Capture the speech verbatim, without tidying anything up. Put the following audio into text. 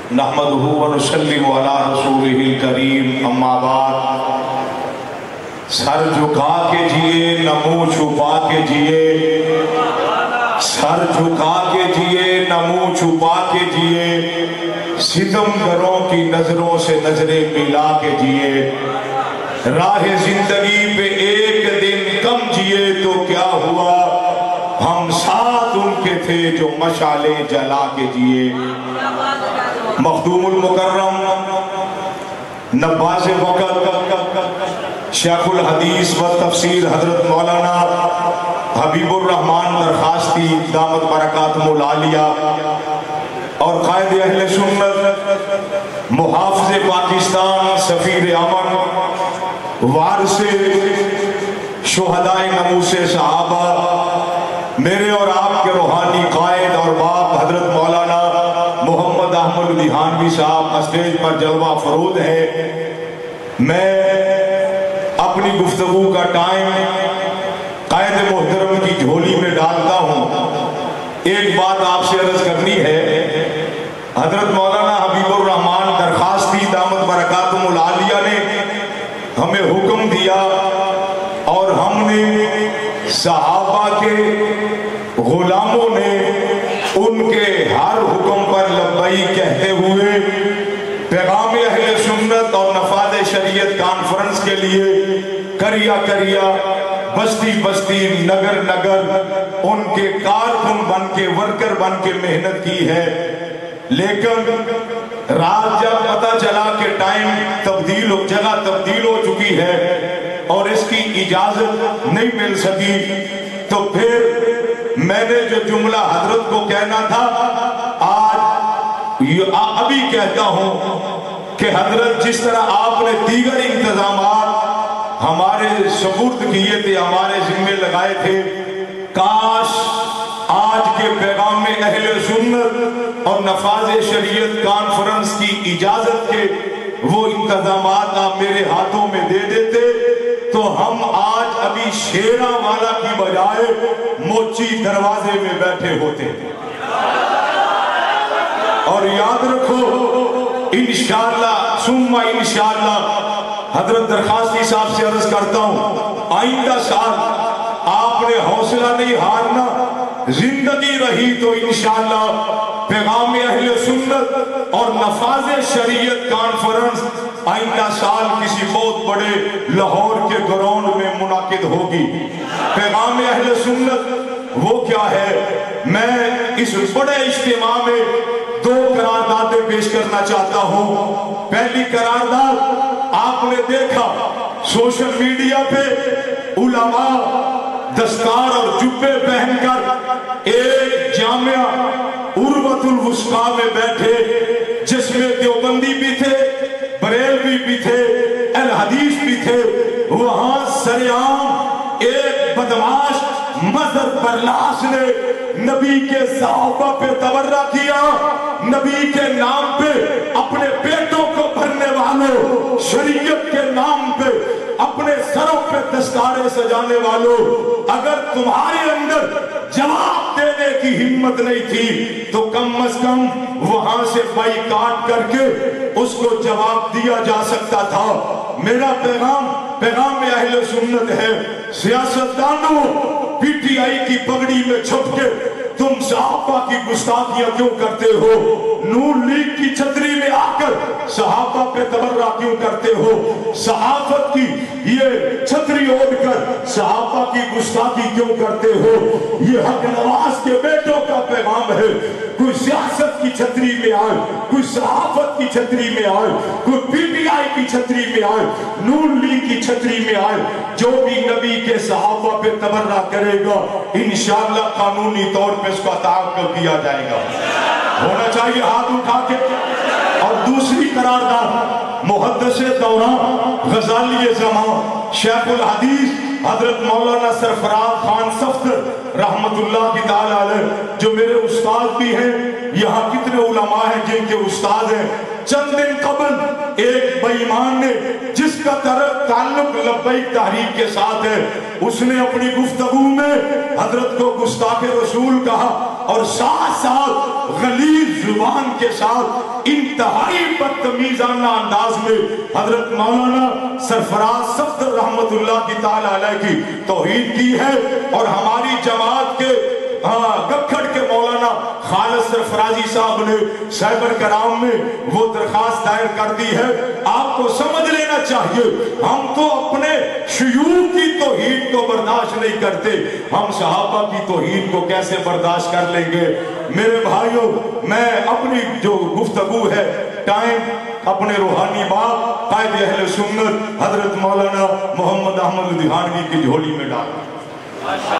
نحمدہ ونصلی علی رسولہ الکریم، اما بعد۔ سر جھکا کے جیے نہ منہ چھپا کے جیے، سر جھکا کے جیے نہ منہ چھپا کے جیے، ستمگروں کی نظروں سے نظریں ملا کے جیے، راہ زندگی پہ ایک دن کم جیے تو کیا ہوا، ہم ساتھ ان کے تھے جو مشعلیں جلا کے جیے۔ مخدوم المکرم نباز وقت شیخ الحدیث و تفسیر حضرت مولانا حبیب الرحمن درخواستی دامت برکاتہم العالیہ اور قائد اہل سنت محافظ پاکستان سفیر امن وارث شہدائے نموس صحابہ میرے اور آپ کے روحانی قائد اور باپ حضرت مولانا محمد احمد دیہانوی صاحب اسٹیج پر جلوہ فرود ہے۔ میں اپنی گفتگو کا ٹائم قائد محترم کی جھولی میں ڈالتا ہوں۔ ایک بات آپ سے عرض کرنی ہے، حضرت مولانا حبیب الرحمن درخواستی دامت برکاتہم العالیہ نے ہمیں حکم دیا اور ہم نے صحابہ کے غلاموں نے ان کے ہر حکم پر لبئی کہتے ہوئے پیغام اہل سنت اور نفاذ شریعت کانفرنس کے لیے کریا کریا بستی بستی نگر نگر ان کے کارکن بن کے ورکر بن کے محنت کی ہے، لیکن رات جب پتہ چلا کہ ٹائم تبدیل ہو جگہ تبدیل ہو چکی ہے اور اس کی اجازت نہیں مل سکی، تو پھر میں نے جو جملہ حضرت کو کہنا تھا آج ابھی کہتا ہوں کہ حضرت جس طرح آپ نے دیگر انتظامات ہمارے سپرد کیے تھے، ہمارے ذمے لگائے تھے، کاش آج کے پیغام اہل سنت اور نفاذ شریعت کانفرنس کی اجازت کے وہ انتظامات آپ میرے ہاتھوں میں دے دیتے تو ہم آج ابھی شیرہ والا کی بجائے موچی دروازے میں بیٹھے ہوتے۔ اور یاد رکھو انشاءاللہ ثم انشاءاللہ حضرت درخواستی صاحب سے عرض کرتا ہوں آئندہ سال آپ نے حوصلہ نہیں ہارنا، زندگی رہی تو انشاءاللہ پیغام اہل سنت اور نفاذ شریعت کانفرنس آئندہ سال کسی بہت بڑے لاہور کے گراؤنڈ میں منعقد ہوگی۔ پیغام اہل سنت وہ کیا ہے، میں اس بڑے اجتماع میں دو قراردادیں پیش کرنا چاہتا ہوں۔ پہلی قرارداد آپ نے دیکھا سوشل میڈیا پہ علماء دستار اور جبے پہن کر ایک جامعہ عروۃ الوثقی میں بیٹھے جس میں دیوبندی بھی تھے، بریلوی بھی تھے، اہل حدیث بھی تھے، وہاں سریعام ایک بدماش مظہر برلاس نے نبی کے صحابہ پہ تبرہ کیا، نبی کے نام پہ اپنے بیٹوں کو بھرنے والوں، شریعت کے نام پہ اپنے سروں پہ دستاریں سجانے والوں، اگر تمہارے اندر جواب دینے کی ہمت نہیں تھی تو کم از کم وہاں سے بائیکاٹ کر کے اس کو جواب دیا جا سکتا تھا۔ میرا پیغام پیغام اہل سنت ہے، سیاستدانوں پی ٹی آئی کی پگڑی میں چھپ کے تم صحابہ کی گستاخیاں کیوں کرتے ہو؟ نون لیگ کی چھتری میں آ کر صحابہ پہ تبرہ کیوں کرتے ہو؟ صحافت کی یہ چھتری اوڑھ کر صحابہ کی گستاخی کیوں کرتے ہو؟ یہ حق نواز کے بیٹوں کا پیغام ہے، کوئی سیاست کی چھتری میں آئے، کوئی صحافت کی چھتری میں آئے، کوئی پی ٹی آئی کی چھتری میں آئے، نون لیگ کی چھتری میں آئے، جو بھی نبی کے صحابہ پہ تبرہ کرے گا انشاءاللہ قانونی طور پہ اس کا تعاقب کیا جائے گا۔ ہونا چاہیے ہاتھ اٹھا کے۔ اور دوسری قرارداد محدث دوران غزالی زمان شیخ الحدیث حضرت مولانا سرفراز خان صفدر رحمت اللہ کی تعالی علیہ جو میرے استاد بھی ہیں، یہاں کتنے علماء ہیں جن کے استاد ہیں، چند دن قبل ایک بے ایمان نے جس کا تعلق لبیک تحریک کے ساتھ ہے، اس نے اپنی گفتگو میں حضرت کو گستاخ رسول کہا، اور ساتھ ساتھ غلیظ زبان کے ساتھ انتہائی بدتمیزانہ انداز میں حضرت مولانا سرفراز صفدر رحمت اللہ کی تعالی علیہ کی توہین کی ہے، اور ہماری جماعت کے گکھڑ کے مولانا خالد سرفرازی صاحب نے سائبر کرام میں وہ درخواست دائر کر دی ہے۔ آپ کو سمجھ لینا چاہیے ہم تو اپنے شیوخ کی توہین کو برداشت نہیں کرتے، ہم صحابہ کی توہین کو کیسے برداشت کر لیں گے؟ میرے بھائیوں، میں اپنی جو گفتگو ہے ٹائم اپنے روحانی باپ قائد اہل سنت حضرت مولانا محمد احمد لدھیانوی کی جھولی میں ڈالا۔